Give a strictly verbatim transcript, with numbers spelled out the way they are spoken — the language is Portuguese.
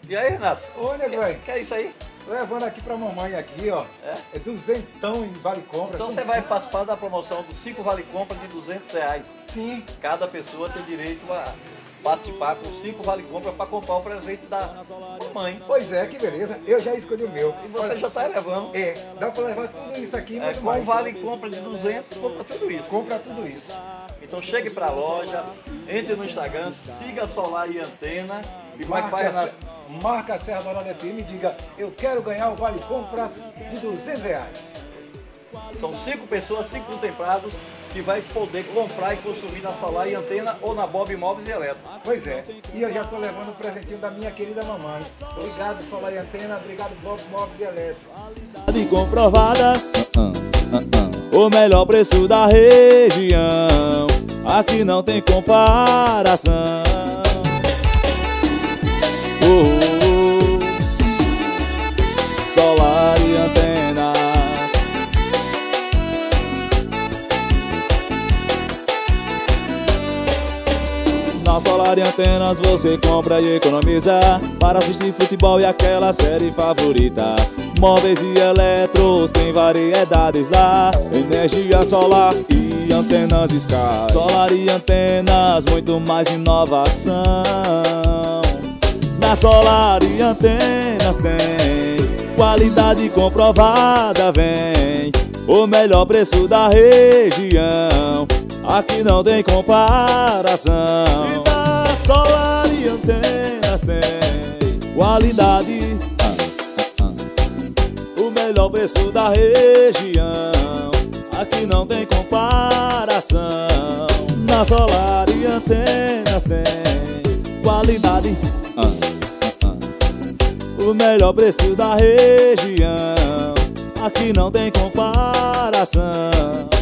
E aí, Renato? Ô, nego, velho. Que é isso aí? Levando aqui pra mamãe aqui, ó. É? É duzentão em vale compra. Então São você vai cinco- participar da promoção dos cinco vale compra de duzentos reais. Sim. Cada pessoa tem direito a participar com cinco vale compra para comprar o presente da mamãe. Pois é, que beleza. Eu já escolhi o meu. E você já está levando. É, dá pra levar tudo isso aqui, É, muito com mais. o vale compra de duzentos, compra tudo isso. Compra tudo isso. Então chegue para a loja, entre no Instagram, siga a Solar e Antena. E como é que faz, Marca, Renato? marca a Serra Dourada F M e diga, eu quero ganhar o vale compras de duzentos reais. São cinco pessoas, cinco contemplados, que vai poder comprar e consumir na Solar e Antena ou na Bob Imóveis e Eletro. Pois é, e eu já tô levando o presentinho da minha querida mamãe. Obrigado, Solar e Antena, obrigado, Bob Móveis e Eletro. De comprovada, ah, ah, ah. O melhor preço da região, aqui não tem comparação. Oh, oh, oh. Solar e Antenas. Na Solar e Antenas você compra e economiza para assistir futebol e aquela série favorita. Móveis e eletros tem variedades lá, energia solar e antenas Sky. Solar e Antenas, muito mais inovação. Na Solar e Antenas tem qualidade comprovada, vem o melhor preço da região, aqui não tem comparação. E na Solar e Antenas tem qualidade, ah, ah, ah. O melhor preço da região, aqui não tem comparação. Na Solar e Antenas tem qualidade, ah, ah, ah. O melhor preço da região, aqui não tem comparação.